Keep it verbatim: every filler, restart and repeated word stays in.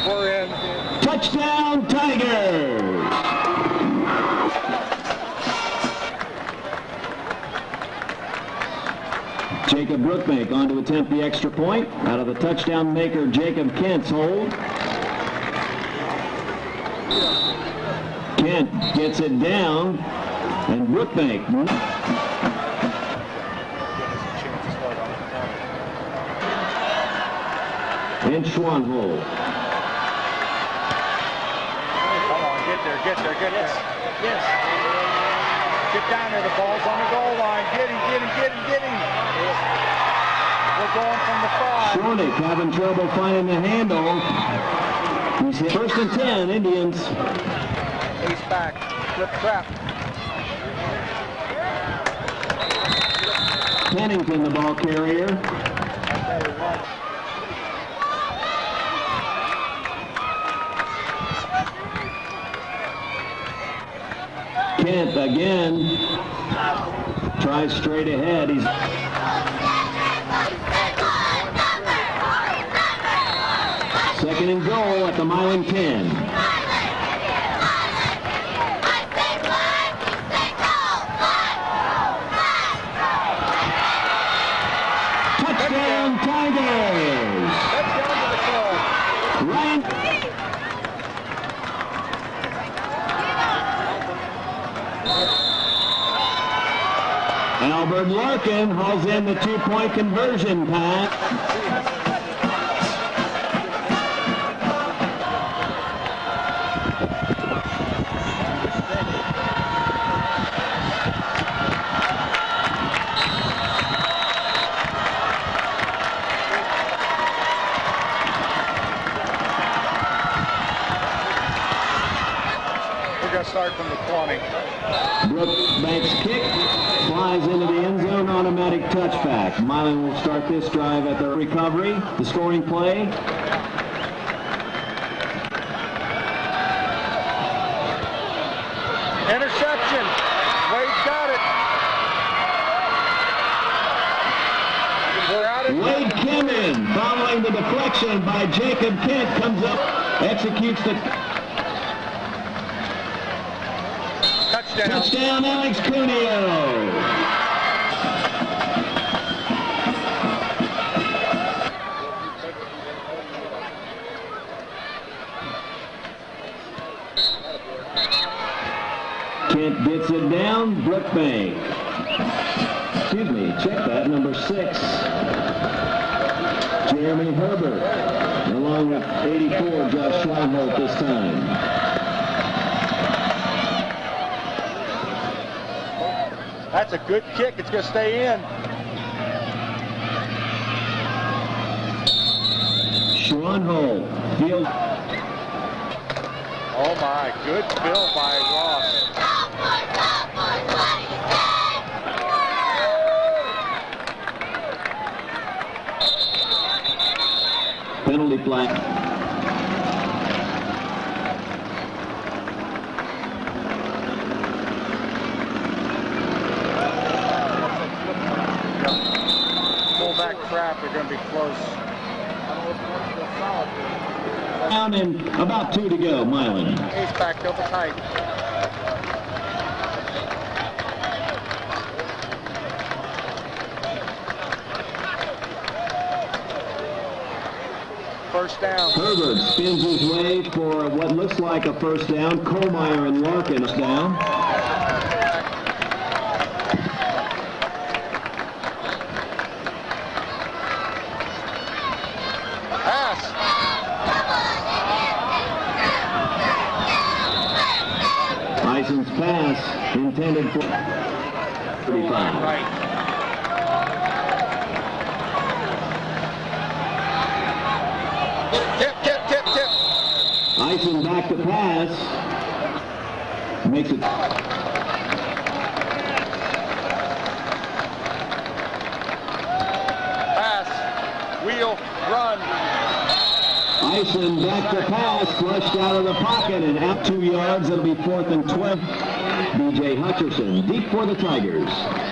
We're in. Touchdown, Tigers! Jacob Brookbank on to attempt the extra point out of the touchdown maker Jacob Kent's hold. Kent gets it down, and Brookbank. And Schwanhold. Come on, get there, get there, get there. Yes. Get down there, the ball's on the goal line. Get him, get him, get him, get him. We're going from the five. Schwarnick having trouble finding the handle. He's hit first and ten, Indians. Ace back, flip trap. Pennington, the ball carrier. Kent again tries straight ahead. He's second and goal at the Milan ten. Touchdown Tigers! Ryan. Albert Larkin hauls in the two-point conversion pass. We're going to start from the twenty. Brookbank's kick flies into the end zone, automatic touchback. Milan will start this drive at the recovery, the scoring play. Interception. Wade's got it. We're out of Wade Kemen, following the deflection by Jacob Kent, comes up, executes the touchdown. Touchdown, Alex Cuneo. Kent gets it down, Brookbank. Excuse me, check that, number six. Jeremy Herbert, along with eighty-four, Josh Schwanholt this time. That's a good kick. It's going to stay in. Schwanholt, field. Oh my, good fill by Ross. Penalty flag. Fullback trap, they're going to be close. Down and about two to go, Milan. Ace back, double tight. First down. Herbert spins his way for what looks like a first down. Kohlmeyer and Larkin is down. Pass. Bison's pass intended for thirty-five. Right. Tip, tip, tip, tip. Bison back to pass. Makes it. Pass. Wheel. Run. Bison back to pass. Flushed out of the pocket and out two yards. It'll be fourth and twelve. B J Hutcherson deep for the Tigers.